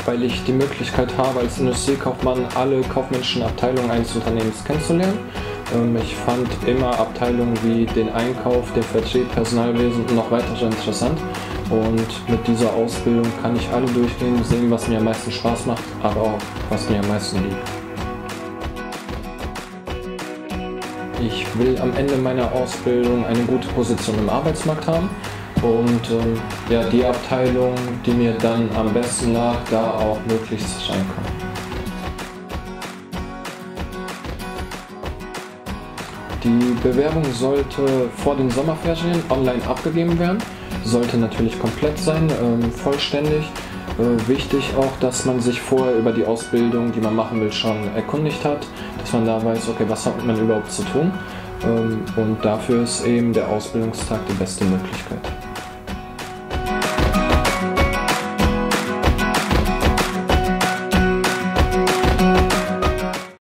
weil ich die Möglichkeit habe, als Industriekaufmann alle kaufmännischen Abteilungen eines Unternehmens kennenzulernen. Ich fand immer Abteilungen wie den Einkauf, den Vertrieb, Personalwesen und noch weitere interessant. Und mit dieser Ausbildung kann ich alle durchgehen, sehen, was mir am meisten Spaß macht, aber auch, was mir am meisten liegt. Ich will am Ende meiner Ausbildung eine gute Position im Arbeitsmarkt haben und ja, die Abteilung, die mir dann am besten lag, da auch möglichst reinkommen. Die Bewerbung sollte vor den Sommerferien online abgegeben werden, sollte natürlich komplett sein, vollständig. Wichtig auch, dass man sich vorher über die Ausbildung, die man machen will, schon erkundigt hat, dass man da weiß, okay, was hat man überhaupt zu tun, und dafür ist eben der Ausbildungstag die beste Möglichkeit.